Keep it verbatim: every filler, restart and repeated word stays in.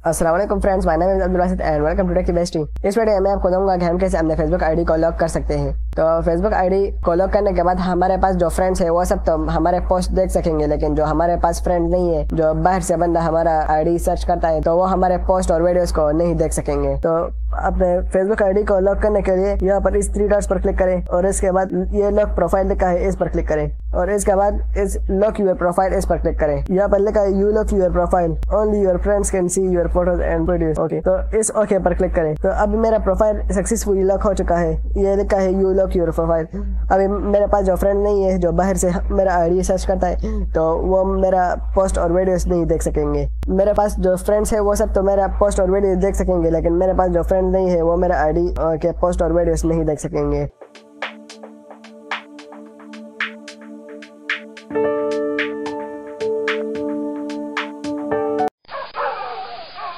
अस्सलाम वालेकुम friends, my name is Abdul Basit and welcome to tech bestie. इस वीडियो में आपको बताऊंगा कि हम कैसे अपने फेसबुक आईडी को लॉक कर सकते हैं। तो फेसबुक आईडी को लॉक करने के बाद हमारे पास जो फ्रेंड्स है वो सब तो हमारे पोस्ट देख सकेंगे, लेकिन जो हमारे पास फ्रेंड नहीं है, जो बाहर से बंदा हमारा आईडी सर्च करता है, तो वो हमारे पोस्ट और वीडियोस को नहीं देख सकेंगे। तो अपने फेसबुक आईडी को लॉक करने के लिए यहाँ पर इस थ्री डॉट्स पर क्लिक करें और इसके बाद ये लॉक प्रोफाइल लिखा है, इस पर क्लिक करें और इसके बाद इस लॉक यूर प्रोफाइल इस पर क्लिक करें। यहाँ पर लिखा है you lock your profile, only your friends can see your photos and videos. Okay, तो इस ओके पर क्लिक करें। तो अभी मेरा प्रोफाइल सक्सेसफुली लॉक हो चुका है। ये लिखा है यू लॉक योर प्रोफाइल। अभी मेरे पास जो फ्रेंड नहीं है, जो बाहर से मेरा आईडी सर्च करता है, तो वो मेरा पोस्ट और वीडियोस नहीं देख सकेंगे। मेरे पास जो फ्रेंड्स है वो सब तो मेरा पोस्ट और वीडियो देख सकेंगे, लेकिन मेरे पास जो फ्रेंड नहीं है वो मेरा आईडी के पोस्ट और वीडियोस नहीं देख सकेंगे।